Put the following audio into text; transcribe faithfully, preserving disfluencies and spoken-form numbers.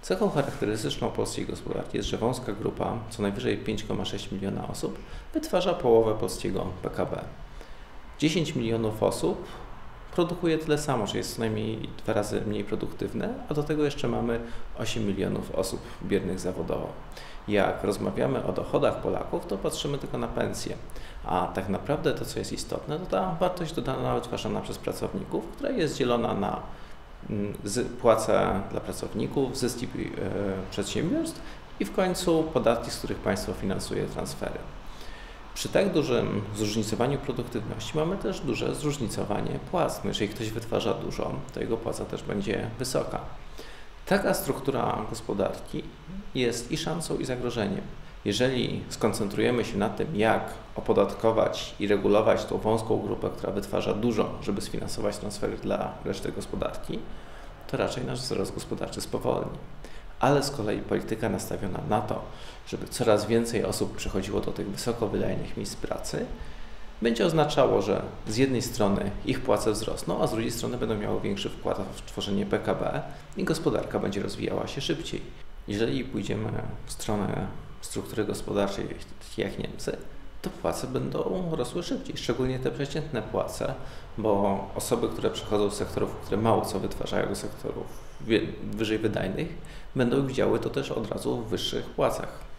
Cechą charakterystyczną polskiej gospodarki jest, że wąska grupa, co najwyżej pięć przecinek sześć miliona osób, wytwarza połowę polskiego P K B. dziesięć milionów osób produkuje tyle samo, czyli jest co najmniej dwa razy mniej produktywne, a do tego jeszcze mamy osiem milionów osób biernych zawodowo. Jak rozmawiamy o dochodach Polaków, to patrzymy tylko na pensje, a tak naprawdę to, co jest istotne, to ta wartość dodana wytwarzana przez pracowników, która jest dzielona na płace dla pracowników, zyski przedsiębiorstw i w końcu podatki, z których państwo finansuje transfery. Przy tak dużym zróżnicowaniu produktywności mamy też duże zróżnicowanie płac. No jeżeli ktoś wytwarza dużo, to jego płaca też będzie wysoka. Taka struktura gospodarki jest i szansą, i zagrożeniem. Jeżeli skoncentrujemy się na tym, jak opodatkować i regulować tą wąską grupę, która wytwarza dużo, żeby sfinansować transfery dla reszty gospodarki, to raczej nasz wzrost gospodarczy spowolni. Ale z kolei polityka nastawiona na to, żeby coraz więcej osób przychodziło do tych wysoko wydajnych miejsc pracy, będzie oznaczało, że z jednej strony ich płace wzrosną, a z drugiej strony będą miały większy wkład w tworzenie P K B i gospodarka będzie rozwijała się szybciej. Jeżeli pójdziemy w stronę struktury gospodarczej jak Niemcy, to płace będą rosły szybciej, szczególnie te przeciętne płace, bo osoby, które przechodzą z sektorów, które mało co wytwarzają, do sektorów wyżej wydajnych, będą widziały to też od razu w wyższych płacach.